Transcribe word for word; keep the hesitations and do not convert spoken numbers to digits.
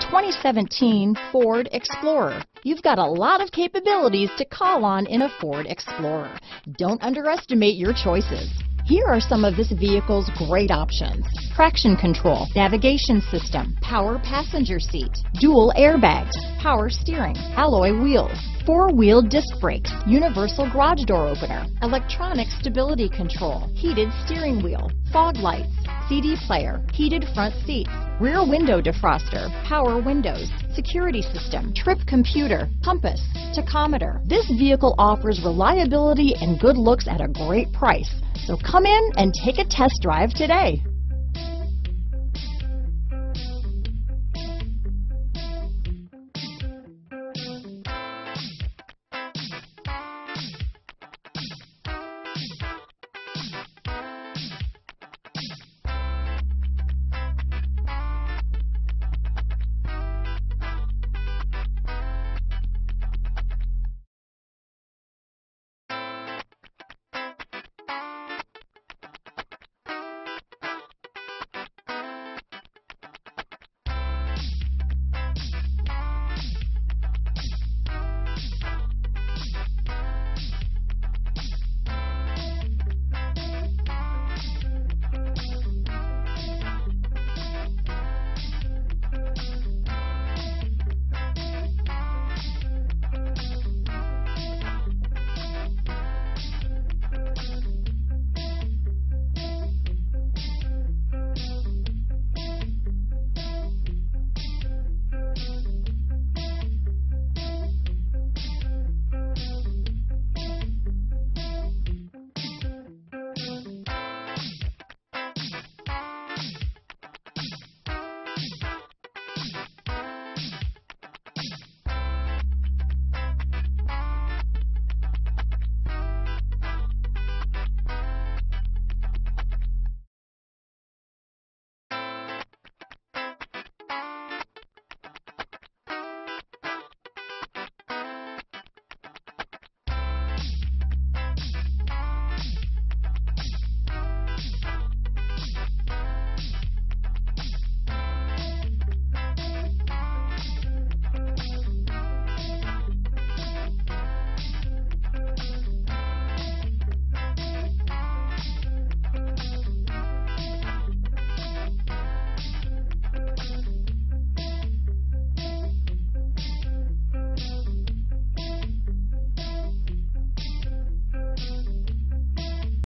twenty seventeen Ford Explorer. You've got a lot of capabilities to call on in a Ford Explorer. Don't underestimate your choices. Here are some of this vehicle's great options: traction control, navigation system, power passenger seat, dual airbags, power steering, alloy wheels, four-wheel disc brakes, universal garage door opener, electronic stability control, heated steering wheel, fog lights, C D player, heated front seats, rear window defroster, power windows, security system, trip computer, compass, tachometer. This vehicle offers reliability and good looks at a great price. So come in and take a test drive today.